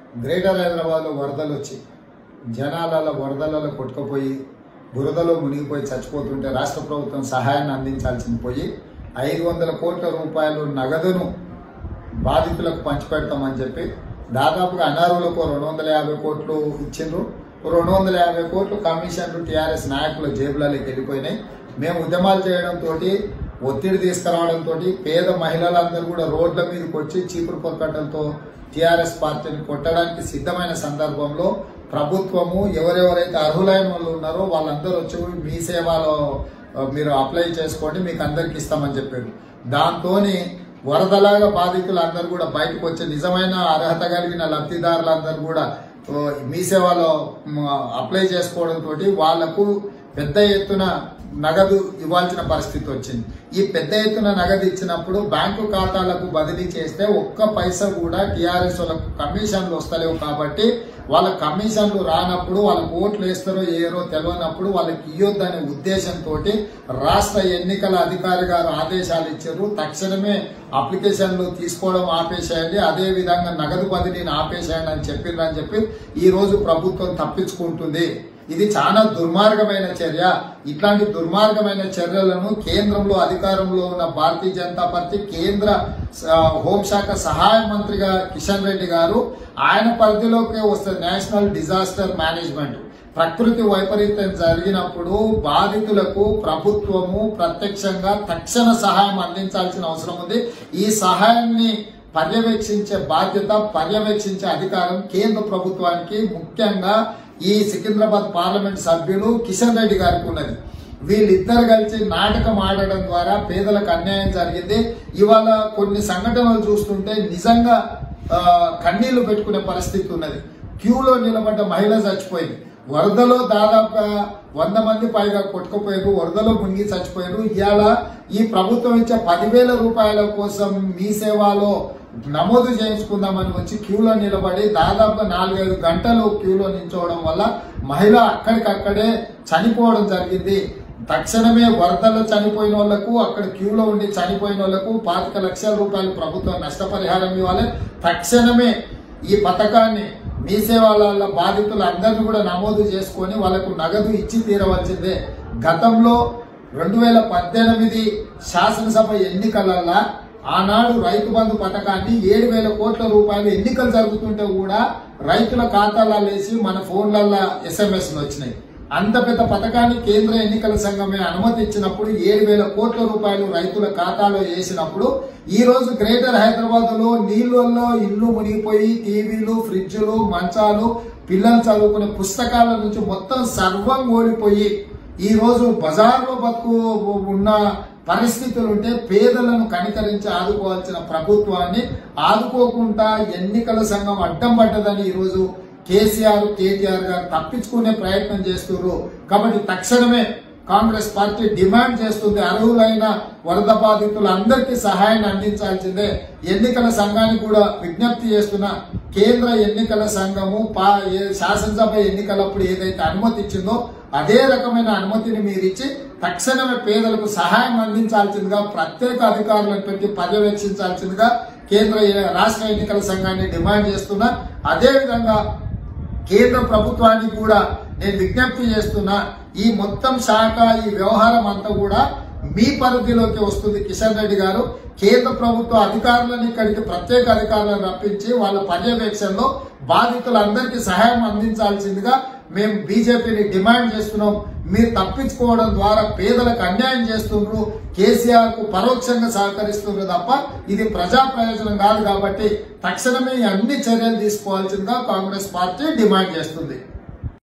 Greater హైదరాబాద్లో వరదలు వచ్చి జనాలలో వరదలలో కొట్టుకుపోయి బురదలో మునిగిపోయి చచ్చిపోతుంటే రాష్ట్ర ప్రభుత్వం సహాయాన్ని అందించాల్సింది పోయి 500 కోట్ల రూపాయలు నగదును బాధితులకు పంచిపెడతామని చెప్పి దాదాపుగా అనర్హులకు 250 కోట్లు ఇచ్చిండ్రు. 250 కోట్లు కమిషన్లు టీఆర్ఎస్ నాయకుల జేబులలోకి వెళ్ళిపోయినాయి. మేము ఉద్యమాలు చేయడంతో ఒత్తిడి తీసుకురావడంతో పేద మహిళలందరూ కూడా రోడ్ల మీదకి వచ్చి చీపురు పొరకట్టలతో టీఆర్ఎస్ పార్టీని కొట్టడానికి సిద్ధమైన సందర్భంలో ప్రభుత్వము ఎవరెవరైతే అర్హులైన వాళ్ళు ఉన్నారో వాళ్ళందరూ వచ్చి మీ సేవలో మీరు అప్లై చేసుకోండి, మీకు అందరికి ఇస్తామని చెప్పారు. దాంతో వరదలాగా బాధితులందరూ కూడా బయటకు వచ్చి నిజమైన అర్హత కలిగిన లబ్ధిదారులందరూ కూడా మీ సేవలో అప్లై చేసుకోవడంతో వాళ్లకు పెద్ద ఎత్తున నగదు ఇవ్వాల్సిన పరిస్థితి వచ్చింది. ఈ పెద్ద ఎత్తున నగదు ఇచ్చినప్పుడు బ్యాంకు ఖాతాలకు బదిలీ చేస్తే ఒక్క పైసా కూడా టీఆర్ఎస్ వాళ్ళకు కమిషన్లు వస్తలేవు. కాబట్టి వాళ్ళ కమిషన్లు రానప్పుడు వాళ్ళకు ఓట్లు వేస్తారో ఏరో తెలియనప్పుడు వాళ్ళకి ఇవ్వద్దనే ఉద్దేశంతో రాష్ట్ర ఎన్నికల అధికారి గారు ఆదేశాలు ఇచ్చారు. తక్షణమే అప్లికేషన్లు తీసుకోవడం ఆపేసేయండి, అదే విధంగా నగదు బదిలీని ఆపేసేయండి అని చెప్పి ఈ రోజు ప్రభుత్వం తప్పించుకుంటుంది. ఇది చాలా దుర్మార్గమైన చర్య. ఇట్లాంటి దుర్మార్గమైన చర్యలను కేంద్రంలో అధికారంలో ఉన్న భారతీయ జనతా పార్టీ కేంద్ర హోంశాఖ సహాయ మంత్రిగా కిషన్ రెడ్డి గారు ఆయన పరిధిలోకి వస్తుంది నేషనల్ డిజాస్టర్ మేనేజ్మెంట్. ప్రకృతి వైపరీత్యం జరిగినప్పుడు బాధితులకు ప్రభుత్వము ప్రత్యక్షంగా తక్షణ సహాయం అందించాల్సిన అవసరం ఉంది. ఈ సహాయాన్ని పర్యవేక్షించే బాధ్యత, పర్యవేక్షించే అధికారం కేంద్ర ప్రభుత్వానికి, ముఖ్యంగా ఈ సికింద్రాబాద్ పార్లమెంట్ సభ్యులు కిషన్ రెడ్డి గారికి ఉన్నది. వీళ్ళిద్దరు కలిసి నాటకం ఆడడం ద్వారా పేదలకు అన్యాయం జరిగింది. ఇవాళ కొన్ని సంఘటనలు చూస్తుంటే నిజంగా కన్నీళ్లు పెట్టుకునే పరిస్థితి ఉన్నది. క్యూలో నిలబడ్డ మహిళ చచ్చిపోయింది. వరదలో దాదాపుగా 100 మంది పైగా కొట్టుకుపోయారు, వరదలో మునిగి చచ్చిపోయారు. ఇవాళ ఈ ప్రభుత్వం ఇచ్చే 10,000 రూపాయల కోసం మీ సేవలో నమోదు చేయించుకుందామని వచ్చి క్యూలో నిలబడి దాదాపుగా 4-5 గంటలు క్యూలో నిల్చోవడం వల్ల మహిళ అక్కడికక్కడే చనిపోవడం జరిగింది. తక్షణమే వరదల్లో చనిపోయిన వాళ్లకు, అక్కడ క్యూలో ఉండి చనిపోయిన వాళ్లకు 25 లక్షల రూపాయలు ప్రభుత్వం నష్టపరిహారం ఇవ్వాలి. తక్షణమే ఈ పథకాన్ని మీ సేవల బాధితులు అందరినీ కూడా నమోదు చేసుకొని వాళ్ళకు నగదు ఇచ్చి తీరవలసిందే. గతంలో 2018 శాసనసభ ఎన్నికలల్లో ఆనాడు రైతు బంధు పథకాన్ని 7,000 కోట్ల రూపాయలు ఎన్నికలు జరుగుతుంటే కూడా రైతుల ఖాతాలలో వేసి మన ఫోన్లలో SMS-లు వచ్చినాయి. అంత పెద్ద పథకాన్ని కేంద్ర ఎన్నికల సంఘమే అనుమతి ఇచ్చినప్పుడు 7,000 కోట్ల రూపాయలు రైతుల ఖాతాలో వేసినప్పుడు ఈ రోజు గ్రేటర్ హైదరాబాద్ లో నీళ్లలో ఇల్లు మునిగిపోయి టీవీలు, ఫ్రిడ్జ్లు, మంచాలు, పిల్లలు చదువుకునే పుస్తకాల నుంచి మొత్తం సర్వం ఓడిపోయి ఈ రోజు బజార్లో బతుకు ఉన్న పరిస్థితులు ఉంటే పేదలను కనికరించి ఆదుకోవాల్సిన ప్రభుత్వాన్ని ఆదుకోకుండా ఎన్నికల సంఘం అడ్డం పడ్డదని ఈరోజు కేసీఆర్, కేటీఆర్ గారు తప్పించుకునే ప్రయత్నం చేస్తున్నారు. కాబట్టి తక్షణమే కాంగ్రెస్ పార్టీ డిమాండ్ చేస్తుంది, అర్హులైన వరద బాధితులందరికీ సహాయాన్ని అందించాల్సిందే. ఎన్నికల సంఘానికి కూడా విజ్ఞప్తి చేస్తున్న కేంద్ర ఎన్నికల సంఘము శాసనసభ ఎన్నికలప్పుడు ఏదైతే అనుమతి ఇచ్చిందో అదే రకమైన అనుమతిని మీరిచ్చి తక్షణమే పేదలకు సహాయం అందించాల్సిందిగా, ప్రత్యేక అధికారులను పెట్టి పర్యవేక్షించాల్సిందిగా రాష్ట్ర ఎన్నికల సంఘాన్ని డిమాండ్ చేస్తున్నా. అదేవిధంగా కేంద్ర ప్రభుత్వానికి కూడా నేను విజ్ఞప్తి చేస్తున్నా, ఈ మొత్తం శాఖ, ఈ వ్యవహారం అంతా కూడా మీ పరిధిలోకి వస్తుంది. కిషన్ రెడ్డి గారు కేంద్ర ప్రభుత్వ అధికారులను ఇక్కడికి ప్రత్యేక అధికారులను రప్పించి వాళ్ళ పర్యవేక్షణలో బాధితులందరికీ సహాయం అందించాల్సిందిగా మేము బీజేపీని డిమాండ్ చేస్తున్నాం. మీరు తప్పించుకోవడం ద్వారా పేదలకు అన్యాయం చేస్తున్నారు, కేసీఆర్ కు పరోక్షంగా సహకరిస్తున్నారు తప్ప ఇది ప్రజా ప్రయోజనం కాదు. కాబట్టి తక్షణమే అన్ని చర్యలు తీసుకోవాల్సిందిగా కాంగ్రెస్ పార్టీ డిమాండ్ చేస్తుంది.